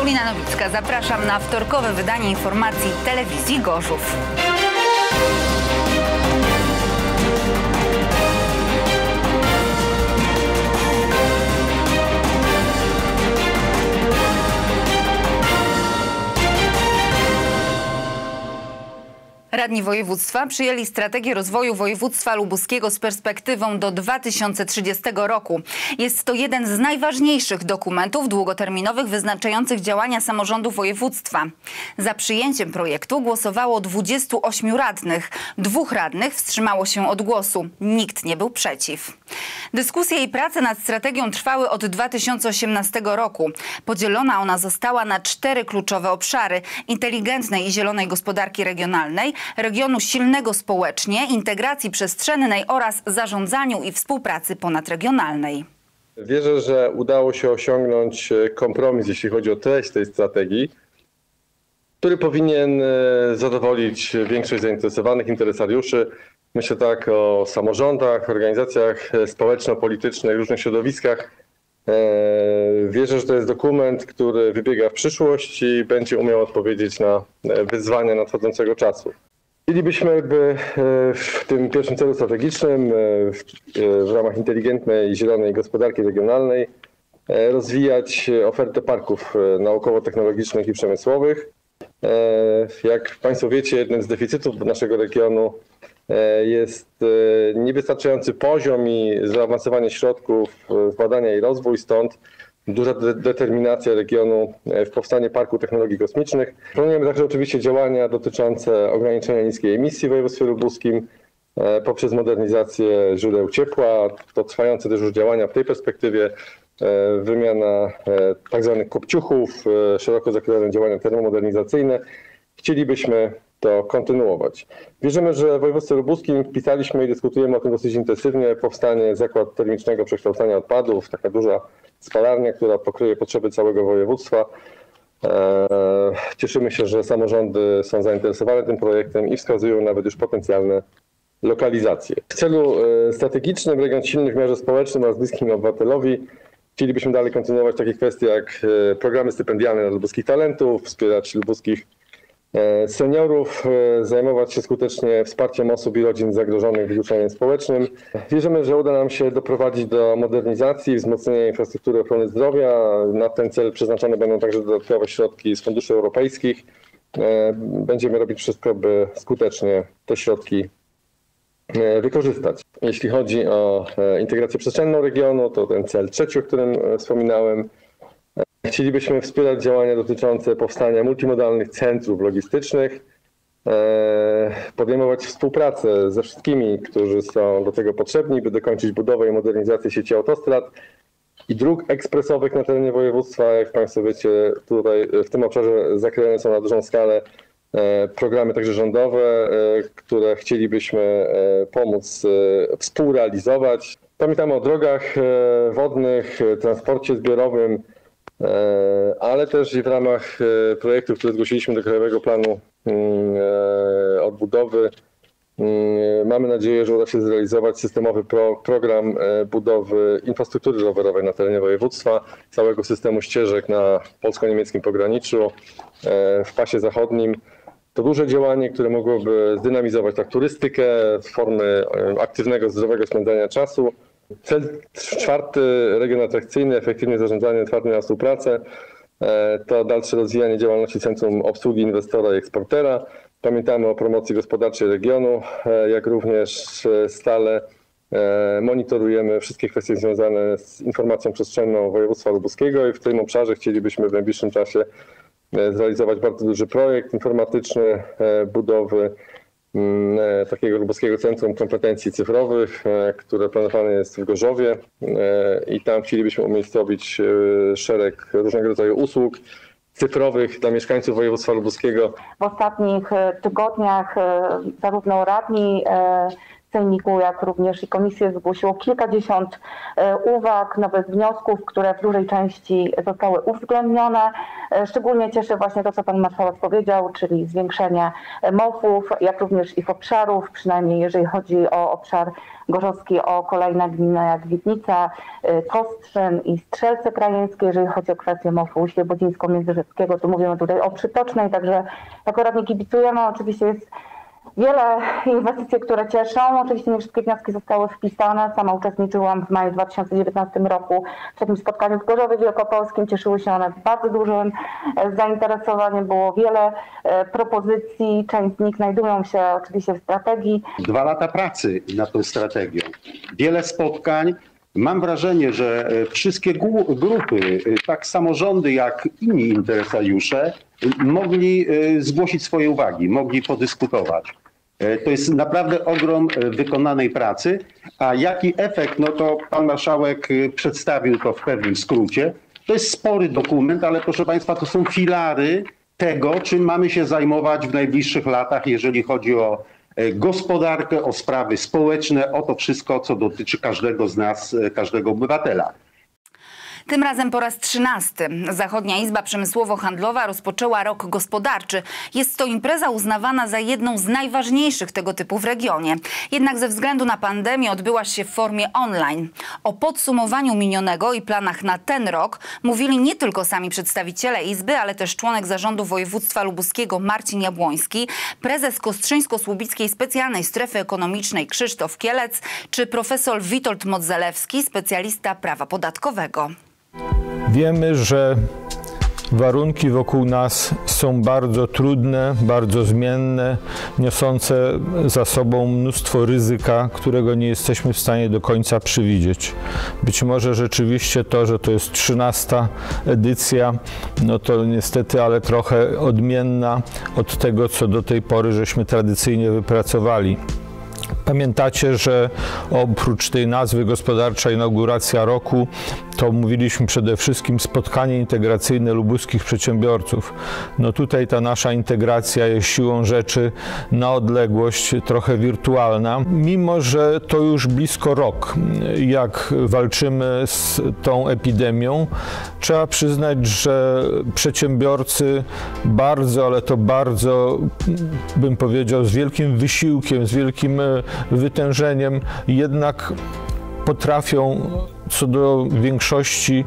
Paulina Nowicka, zapraszam na wtorkowe wydanie informacji telewizji Gorzów. Radni województwa przyjęli strategię rozwoju województwa lubuskiego z perspektywą do 2030 roku. Jest to jeden z najważniejszych dokumentów długoterminowych wyznaczających działania samorządu województwa. Za przyjęciem projektu głosowało 28 radnych. 2 radnych wstrzymało się od głosu. Nikt nie był przeciw. Dyskusje i prace nad strategią trwały od 2018 roku. Podzielona ona została na 4 kluczowe obszary: inteligentnej i zielonej gospodarki regionalnej, regionu silnego społecznie, integracji przestrzennej oraz zarządzaniu i współpracy ponadregionalnej. Wierzę, że udało się osiągnąć kompromis, jeśli chodzi o treść tej strategii, który powinien zadowolić większość zainteresowanych interesariuszy. Myślę tak o samorządach, organizacjach społeczno-politycznych, różnych środowiskach. Wierzę, że to jest dokument, który wybiega w przyszłość i będzie umiał odpowiedzieć na wyzwania nadchodzącego czasu. Chcielibyśmy, by w tym pierwszym celu strategicznym, w ramach inteligentnej i zielonej gospodarki regionalnej, rozwijać ofertę parków naukowo-technologicznych i przemysłowych. Jak Państwo wiecie, jednym z deficytów naszego regionu jest niewystarczający poziom i zaawansowanie środków w badania i rozwój, stąd duża determinacja regionu w powstanie Parku Technologii Kosmicznych. Planujemy także oczywiście działania dotyczące ograniczenia niskiej emisji w województwie lubuskim poprzez modernizację źródeł ciepła. To trwające też już działania w tej perspektywie, wymiana tzw. kopciuchów, szeroko zakrojone działania termomodernizacyjne. Chcielibyśmy to kontynuować. Wierzymy, że w województwie lubuskim wpisaliśmy i dyskutujemy o tym dosyć intensywnie powstanie zakładu termicznego przekształcania odpadów, taka duża spalarnia, która pokryje potrzeby całego województwa. Cieszymy się, że samorządy są zainteresowane tym projektem i wskazują nawet już potencjalne lokalizacje. W celu strategicznym region silny w wymiarze społecznym oraz bliskim obywatelowi chcielibyśmy dalej kontynuować takie kwestie jak programy stypendialne dla lubuskich talentów, wspierać lubuskich seniorów, zajmować się skutecznie wsparciem osób i rodzin zagrożonych wykluczeniem społecznym. Wierzymy, że uda nam się doprowadzić do modernizacji i wzmocnienia infrastruktury ochrony zdrowia. Na ten cel przeznaczone będą także dodatkowe środki z funduszy europejskich. Będziemy robić wszystko, by skutecznie te środki wykorzystać. Jeśli chodzi o integrację przestrzenną regionu, to ten cel trzeci, o którym wspominałem. Chcielibyśmy wspierać działania dotyczące powstania multimodalnych centrów logistycznych, podejmować współpracę ze wszystkimi, którzy są do tego potrzebni, by dokończyć budowę i modernizację sieci autostrad i dróg ekspresowych na terenie województwa. Jak Państwo wiecie, tutaj w tym obszarze zakrojone są na dużą skalę programy także rządowe, które chcielibyśmy pomóc współrealizować. Pamiętamy o drogach wodnych, transporcie zbiorowym, ale też i w ramach projektów, które zgłosiliśmy do Krajowego Planu Odbudowy, mamy nadzieję, że uda się zrealizować systemowy program budowy infrastruktury rowerowej na terenie województwa, całego systemu ścieżek na polsko-niemieckim pograniczu, w pasie zachodnim. To duże działanie, które mogłoby zdynamizować tak turystykę, formy aktywnego, zdrowego spędzania czasu. Cel czwarty, region atrakcyjny, efektywnie zarządzanie, otwarty na współpracę, to dalsze rozwijanie działalności Centrum Obsługi Inwestora i Eksportera. Pamiętamy o promocji gospodarczej regionu, jak również stale monitorujemy wszystkie kwestie związane z informacją przestrzenną województwa lubuskiego i w tym obszarze chcielibyśmy w najbliższym czasie zrealizować bardzo duży projekt informatyczny budowy takiego lubuskiego Centrum Kompetencji Cyfrowych, które planowane jest w Gorzowie i tam chcielibyśmy umiejscowić szereg różnego rodzaju usług cyfrowych dla mieszkańców województwa lubuskiego. W ostatnich tygodniach zarówno radni Sejmiku, jak również i komisje zgłosiło kilkadziesiąt uwag, nawet wniosków, które w dużej części zostały uwzględnione. Szczególnie cieszy właśnie to, co pan marszałek powiedział, czyli zwiększenie MOF-ów, jak również ich obszarów, przynajmniej jeżeli chodzi o obszar gorzowski, o kolejne gminy jak Witnica, Kostrzyn i Strzelce Krajeńskie. Jeżeli chodzi o kwestię MOF-u Świebodzińsko-Międzyrzeckiego, to mówimy tutaj o Przytocznej, także jako radni kibicujemy. Oczywiście jest wiele inwestycji, które cieszą. Oczywiście nie wszystkie wnioski zostały wpisane. Sama uczestniczyłam w maju 2019 roku w takim spotkaniu w Gorzowie Wielkopolskim. Cieszyły się one bardzo dużym zainteresowaniem. Było wiele propozycji. Część z nich znajdują się oczywiście w strategii. 2 lata pracy nad tą strategią. Wiele spotkań. Mam wrażenie, że wszystkie grupy, tak samorządy jak inni interesariusze, mogli zgłosić swoje uwagi, mogli podyskutować. To jest naprawdę ogrom wykonanej pracy, a jaki efekt, no to pan marszałek przedstawił to w pewnym skrócie. To jest spory dokument, ale proszę państwa, to są filary tego, czym mamy się zajmować w najbliższych latach, jeżeli chodzi o gospodarkę, o sprawy społeczne, o to wszystko, co dotyczy każdego z nas, każdego obywatela. Tym razem po raz 13. Zachodnia Izba Przemysłowo-Handlowa rozpoczęła rok gospodarczy. Jest to impreza uznawana za jedną z najważniejszych tego typu w regionie. Jednak ze względu na pandemię odbyła się w formie online. O podsumowaniu minionego i planach na ten rok mówili nie tylko sami przedstawiciele Izby, ale też członek zarządu województwa lubuskiego Marcin Jabłoński, prezes Kostrzyńsko-Słubickiej Specjalnej Strefy Ekonomicznej Krzysztof Kielec czy profesor Witold Modzelewski, specjalista prawa podatkowego. Wiemy, że warunki wokół nas są bardzo trudne, bardzo zmienne, niosące za sobą mnóstwo ryzyka, którego nie jesteśmy w stanie do końca przewidzieć. Być może rzeczywiście to, że to jest 13. edycja, no to niestety, ale trochę odmienna od tego, co do tej pory żeśmy tradycyjnie wypracowali. Pamiętacie, że oprócz tej nazwy gospodarcza inauguracja roku, to mówiliśmy przede wszystkim spotkanie integracyjne lubuskich przedsiębiorców. No tutaj ta nasza integracja jest siłą rzeczy na odległość, trochę wirtualna. Mimo że to już blisko rok, jak walczymy z tą epidemią, trzeba przyznać, że przedsiębiorcy bardzo, ale to bardzo, bym powiedział, z wielkim wysiłkiem, z wielkim wytężeniem jednak potrafią co do większości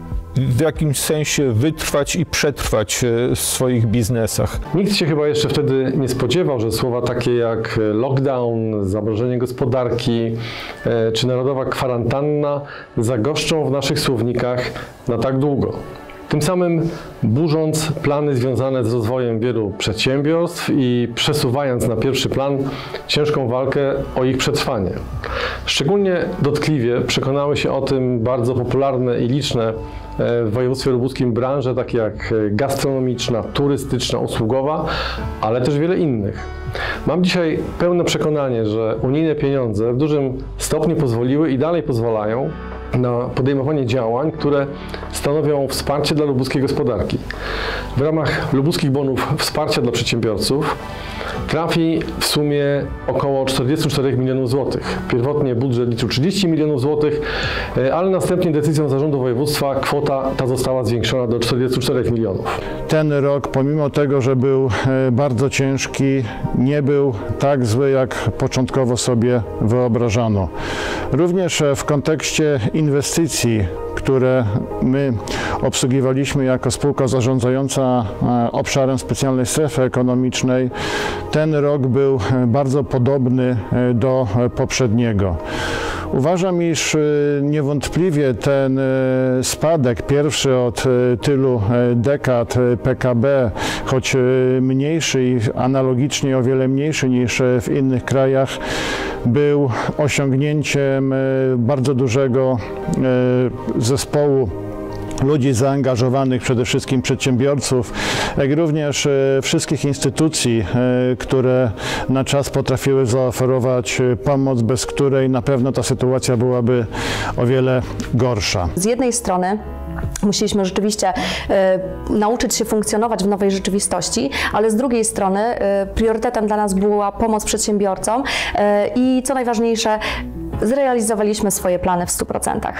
w jakimś sensie wytrwać i przetrwać w swoich biznesach. Nikt się chyba jeszcze wtedy nie spodziewał, że słowa takie jak lockdown, zamrożenie gospodarki czy narodowa kwarantanna zagoszczą w naszych słownikach na tak długo. Tym samym burząc plany związane z rozwojem wielu przedsiębiorstw i przesuwając na pierwszy plan ciężką walkę o ich przetrwanie. Szczególnie dotkliwie przekonały się o tym bardzo popularne i liczne w województwie lubuskim branże, takie jak gastronomiczna, turystyczna, usługowa, ale też wiele innych. Mam dzisiaj pełne przekonanie, że unijne pieniądze w dużym stopniu pozwoliły i dalej pozwalają na podejmowanie działań, które stanowią wsparcie dla lubuskiej gospodarki. W ramach lubuskich bonów wsparcia dla przedsiębiorców trafi w sumie około 44 milionów złotych. Pierwotnie budżet liczył 30 milionów złotych, ale następnie decyzją zarządu województwa kwota ta została zwiększona do 44 milionów. Ten rok, pomimo tego, że był bardzo ciężki, nie był tak zły, jak początkowo sobie wyobrażano. Również w kontekście inwestycji, które my obsługiwaliśmy jako spółka zarządzająca obszarem specjalnej strefy ekonomicznej, ten rok był bardzo podobny do poprzedniego. Uważam, iż niewątpliwie ten spadek, pierwszy od tylu dekad PKB, choć mniejszy i analogicznie o wiele mniejszy niż w innych krajach, był osiągnięciem bardzo dużego zespołu ludzi zaangażowanych, przede wszystkim przedsiębiorców, jak również wszystkich instytucji, które na czas potrafiły zaoferować pomoc, bez której na pewno ta sytuacja byłaby o wiele gorsza. Z jednej strony musieliśmy rzeczywiście nauczyć się funkcjonować w nowej rzeczywistości, ale z drugiej strony priorytetem dla nas była pomoc przedsiębiorcom i co najważniejsze, zrealizowaliśmy swoje plany w 100%.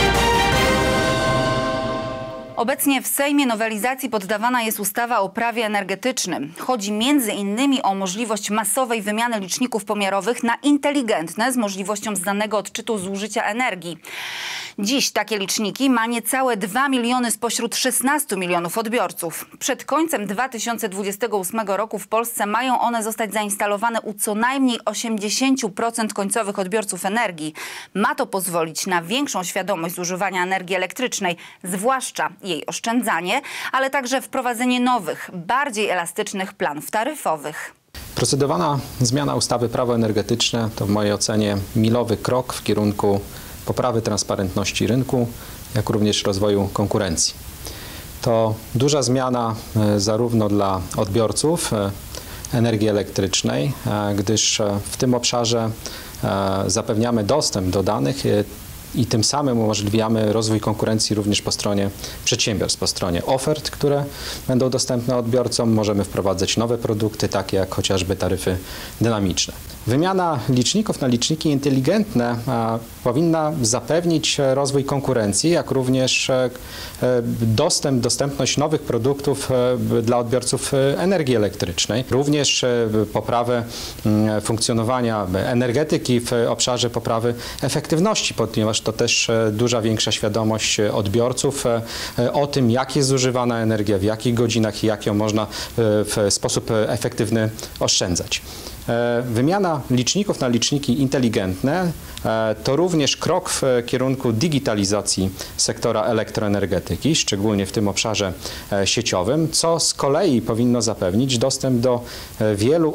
Obecnie w Sejmie nowelizacji poddawana jest ustawa o prawie energetycznym. Chodzi m.in. o możliwość masowej wymiany liczników pomiarowych na inteligentne z możliwością zdalnego odczytu zużycia energii. Dziś takie liczniki ma niecałe 2 miliony spośród 16 milionów odbiorców. Przed końcem 2028 roku w Polsce mają one zostać zainstalowane u co najmniej 80% końcowych odbiorców energii. Ma to pozwolić na większą świadomość zużywania energii elektrycznej, zwłaszcza jej oszczędzanie, ale także wprowadzenie nowych, bardziej elastycznych planów taryfowych. Procedowana zmiana ustawy Prawo energetyczne to w mojej ocenie milowy krok w kierunku poprawy transparentności rynku, jak również rozwoju konkurencji. To duża zmiana zarówno dla odbiorców energii elektrycznej, gdyż w tym obszarze zapewniamy dostęp do danych i tym samym umożliwiamy rozwój konkurencji również po stronie przedsiębiorstw, po stronie ofert, które będą dostępne odbiorcom. Możemy wprowadzać nowe produkty, takie jak chociażby taryfy dynamiczne. Wymiana liczników na liczniki inteligentne powinna zapewnić rozwój konkurencji, jak również dostępność nowych produktów dla odbiorców energii elektrycznej. Również poprawę funkcjonowania energetyki w obszarze poprawy efektywności, ponieważ to też duża, większa świadomość odbiorców o tym, jak jest zużywana energia, w jakich godzinach i jak ją można w sposób efektywny oszczędzać. Wymiana liczników na liczniki inteligentne to również krok w kierunku digitalizacji sektora elektroenergetyki, szczególnie w tym obszarze sieciowym, co z kolei powinno zapewnić dostęp do wielu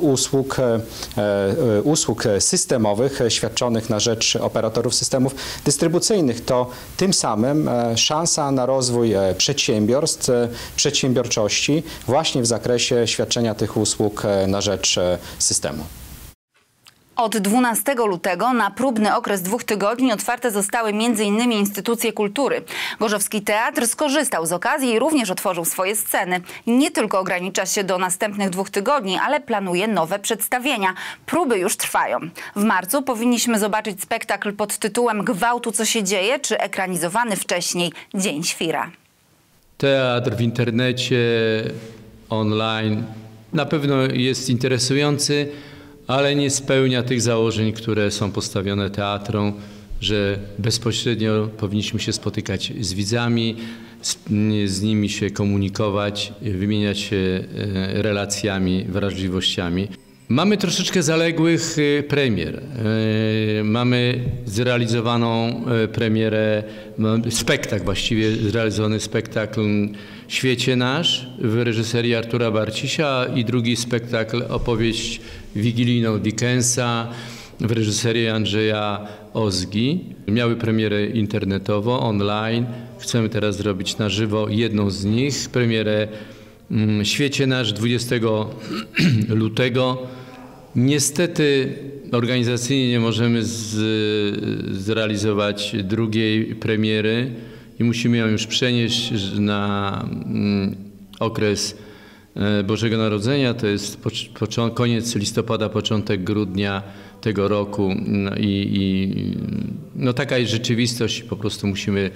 usług systemowych świadczonych na rzecz operatorów systemów dystrybucyjnych. To tym samym szansa na rozwój przedsiębiorstw, przedsiębiorczości właśnie w zakresie świadczenia tych usług na rzecz systemu. Od 12 lutego na próbny okres 2 tygodni otwarte zostały m.in. instytucje kultury. Gorzowski Teatr skorzystał z okazji i również otworzył swoje sceny. Nie tylko ogranicza się do następnych 2 tygodni, ale planuje nowe przedstawienia. Próby już trwają. W marcu powinniśmy zobaczyć spektakl pod tytułem Gwałtu co się dzieje, czy ekranizowany wcześniej Dzień Świra. Teatr w internecie, online na pewno jest interesujący, ale nie spełnia tych założeń, które są postawione teatrom, że bezpośrednio powinniśmy się spotykać z widzami, z nimi się komunikować, wymieniać się relacjami, wrażliwościami. Mamy troszeczkę zaległych premier. Mamy zrealizowaną premierę, spektakl właściwie, zrealizowany spektakl Świecie Nasz w reżyserii Artura Barcisia i drugi spektakl opowieść wigilijną Dickensa w reżyserii Andrzeja Ozgi. Miały premierę internetowo, online. Chcemy teraz zrobić na żywo jedną z nich. Premierę Świecie Nasz 20 lutego. Niestety organizacyjnie nie możemy zrealizować drugiej premiery i musimy ją już przenieść na okres Bożego Narodzenia. To jest koniec listopada, początek grudnia tego roku. No taka jest rzeczywistość i po prostu musimy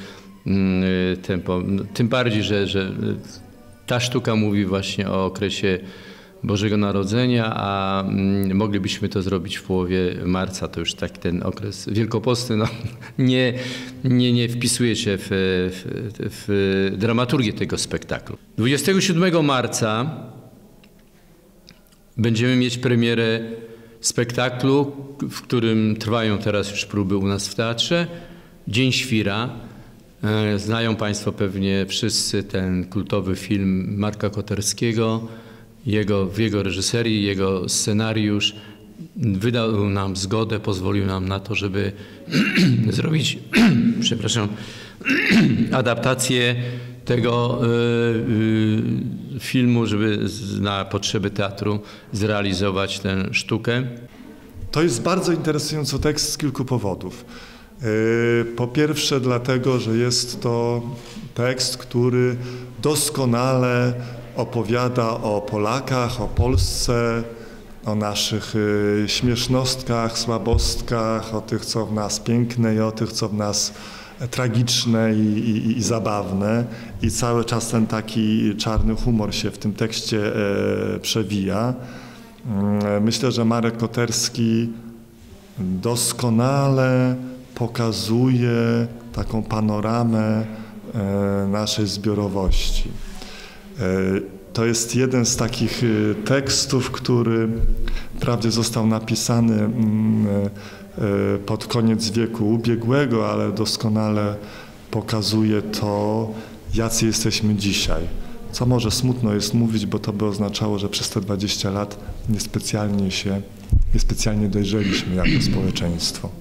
tym bardziej, że ta sztuka mówi właśnie o okresie Bożego Narodzenia, a moglibyśmy to zrobić w połowie marca. To już tak ten okres wielkopostny nie wpisuje się w dramaturgię tego spektaklu. 27 marca będziemy mieć premierę spektaklu, w którym trwają teraz już próby u nas w teatrze. Dzień Świra. Znają Państwo pewnie wszyscy ten kultowy film Marka Koterskiego, w jego reżyserii, jego scenariusz. wydał nam zgodę, pozwolił nam na to, żeby zrobić, przepraszam, adaptację tego filmu, żeby na potrzeby teatru zrealizować tę sztukę. To jest bardzo interesujący tekst z kilku powodów. Po pierwsze dlatego, że jest to tekst, który doskonale opowiada o Polakach, o Polsce, o naszych śmiesznostkach, słabostkach, o tych, co w nas piękne i o tych, co w nas tragiczne i zabawne. I cały czas ten taki czarny humor się w tym tekście przewija. Myślę, że Marek Koterski doskonale pokazuje taką panoramę naszej zbiorowości. To jest jeden z takich tekstów, który wprawdzie został napisany pod koniec wieku ubiegłego, ale doskonale pokazuje to, jacy jesteśmy dzisiaj. Co może smutno jest mówić, bo to by oznaczało, że przez te 20 lat niespecjalnie dojrzeliśmy jako społeczeństwo.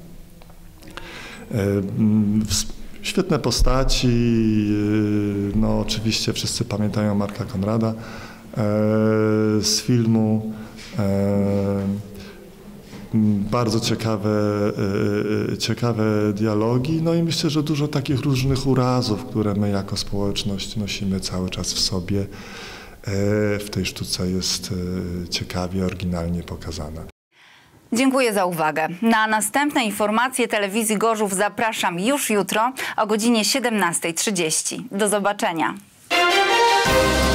Świetne postaci, no oczywiście wszyscy pamiętają Marka Konrada z filmu. Bardzo ciekawe dialogi, no i myślę, że dużo takich różnych urazów, które my jako społeczność nosimy cały czas w sobie. W tej sztuce jest ciekawie, oryginalnie pokazana. Dziękuję za uwagę. Na następne informacje telewizji Gorzów zapraszam już jutro o godzinie 17:30. Do zobaczenia.